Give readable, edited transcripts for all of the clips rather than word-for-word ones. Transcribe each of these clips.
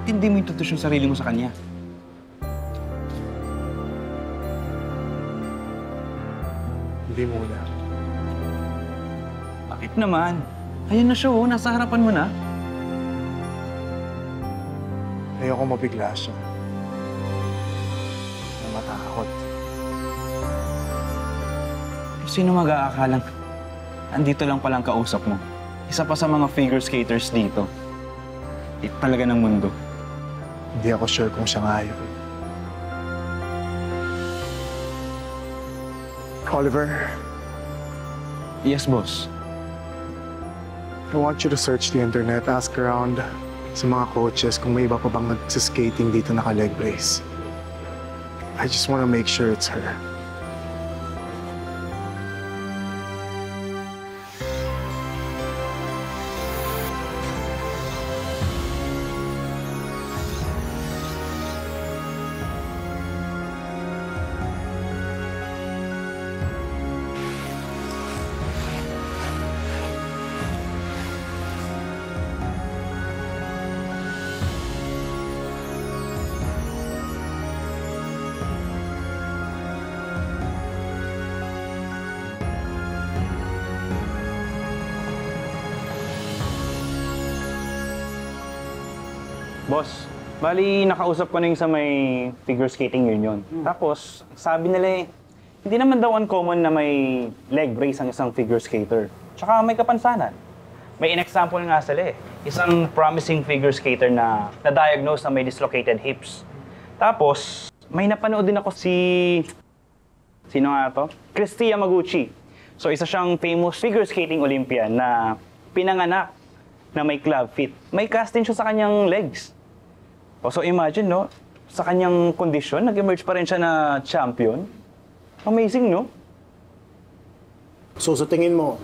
Intindi mo yung tutos yung sarili mo sa kanya. Hindi muna. Bakit naman? Ayun na siya, oh. Nasa harapan mo na. Ayoko mabigla siya. Na matakot. Sino mag-aakalang andito lang palang kausap mo? Isa pa sa mga figure skaters dito. Talaga ng mundo. Hindi ako sure kung siya nga yun. Oliver, Yes, boss. I want you to search the internet, ask around sa mga coaches kung may iba pa bang nagsiskating dito naka-leg brace. I just want to make sure it's her. Boss, bali nakausap ko na yung sa may figure skating union. Tapos, sabi nila hindi naman daw uncommon na may leg brace ang isang figure skater. Tsaka may kapansanan. May in-example nga sila Isang promising figure skater na na-diagnose na may dislocated hips. Tapos, may napanood din ako Sino nga to? Christy Yamaguchi. So, isa siyang famous figure skating Olympian na pinanganak na may club fit. May casting siya sa kanyang legs. So imagine, no? Sa kanyang kondisyon, nag-emerge pa rin siya na champion. Amazing, no? So sa tingin mo,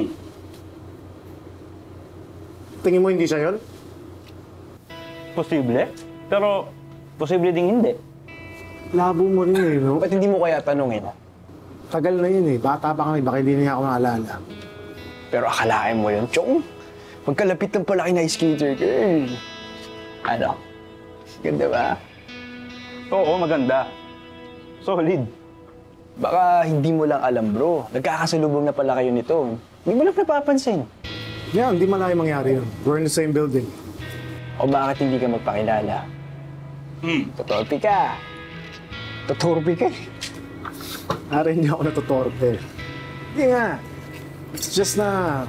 tingin mo hindi siya yun? Posible. Pero, posible ding hindi. Labo mo rin no? Ba't hindi mo kaya tanungin? Tagal na yun Bata pa kami, baka hindi niya ako maalala. Pero akalain mo yun, Chong. Magkalapit ng palaki na skater, girl. Ano? Ganda ba? Oo, maganda. Solid. Baka hindi mo lang alam, bro. Nagkakasalubong na pala kayo nito. Hindi mo lang napapansin. Yeah, hindi malayo mangyari yun. We're in the same building. O bakit hindi ka magpakilala? Totorpi ka. Totorpi ka. Aray niya ako natutorpe. Hindi nga. It's just na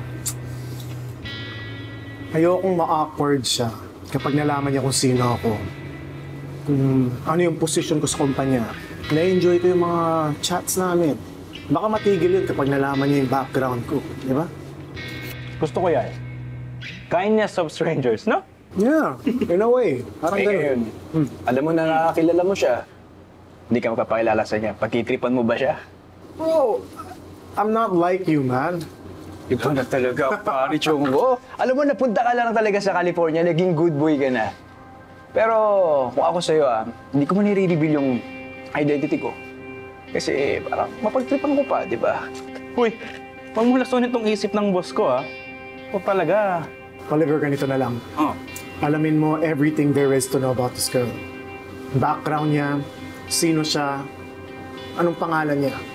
ayokong ma-awkward siya kapag nalaman niya kung sino ako. Kung ano yung position ko sa kumpanya. Na-enjoy ko yung mga chats namin. Baka matigil yun kapag nalaman niya yung background ko. Di ba? Gusto ko yan. Kindness of strangers, no? Yeah, in a way. Parang Eh, ganun. ngayon, alam mo na nakakilala mo siya. Hindi ka magpapakilala sa niya. Pagtitripan mo ba siya? Bro, I'm not like you, man. Ikaw na talaga, pari Chongo. Alam mo, napunta ka lang talaga sa California, naging good boy ka na. Pero kung ako sa'yo, hindi ko man i-reveal yung identity ko. Kasi parang mapagtripan ko pa, di ba? Uy, huwag mo lasunin tong isip ng boss ko, O talaga. Oliver, ganito na lang. Oh. Alamin mo everything there is to know about this girl. Background niya, sino siya, anong pangalan niya.